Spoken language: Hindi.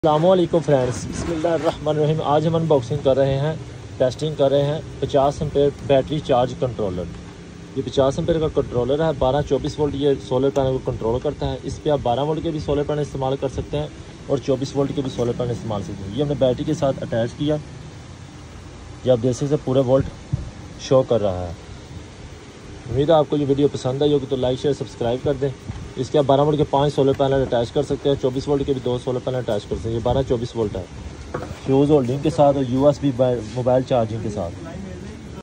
अस्सलामुअलैकुम फ्रेंड्स, बिस्मिल्लाहिर्रहमानिर्रहीम। आज हम अनबॉक्सिंग कर रहे हैं, टेस्टिंग कर रहे हैं 50 एम्पेयर बैटरी चार्ज कंट्रोलर। ये 50 एम्पेयर का कंट्रोलर है। 12-24 वोल्ट ये सोलर पैनल को कंट्रोल करता है। इस पर आप 12 वोल्ट के भी सोलर पैनल इस्तेमाल कर सकते हैं और 24 वोल्ट के भी सोलर पैनल इस्तेमाल सकते हैं। ये हमने बैटरी के साथ अटैच किया। ये आप देख सकते हैं पूरे वोल्ट शो कर रहा है। उम्मीद है आपको ये वीडियो पसंद आई होगी, तो लाइक शेयर सब्सक्राइब कर दें। इसके आप 12 वोल्ट के 5 सोलर पैनल अटैच कर सकते हैं, 24 वोल्ट के भी 2 सोलर पैनल अटैच कर सकते हैं। ये 12-24 वोल्ट है, फ्यूज़ होल्डिंग के साथ और USB मोबाइल चार्जिंग के साथ।